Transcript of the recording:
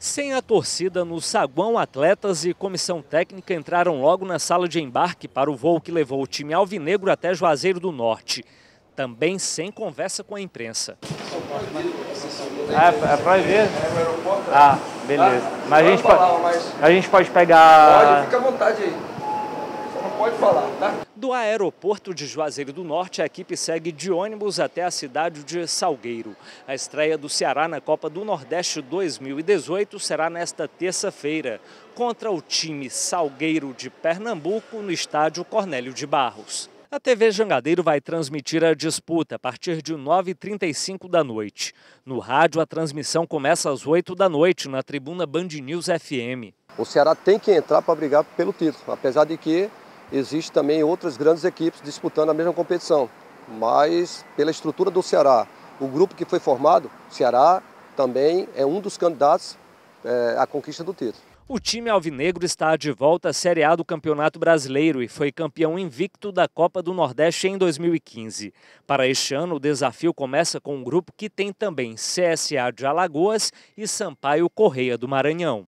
Sem a torcida no saguão, atletas e comissão técnica entraram logo na sala de embarque para o voo que levou o time alvinegro até Juazeiro do Norte. Também sem conversa com a imprensa. É proibido? Ah, beleza. Mas a gente pode pegar... Pode, fica à vontade aí. Só não pode falar, tá? Do aeroporto de Juazeiro do Norte, a equipe segue de ônibus até a cidade de Salgueiro. A estreia do Ceará na Copa do Nordeste 2018 será nesta terça-feira, contra o time Salgueiro de Pernambuco, no estádio Cornélio de Barros. A TV Jangadeiro vai transmitir a disputa a partir de 9h35 da noite. No rádio, a transmissão começa às 8 da noite, na tribuna Band News FM. O Ceará tem que entrar para brigar pelo título, apesar de que existem também outras grandes equipes disputando a mesma competição. Mas, pela estrutura do Ceará, o grupo que foi formado, o Ceará também é um dos candidatos à conquista do título. O time alvinegro está de volta à Série A do Campeonato Brasileiro e foi campeão invicto da Copa do Nordeste em 2015. Para este ano, o desafio começa com um grupo que tem também CSA de Alagoas e Sampaio Corrêa do Maranhão.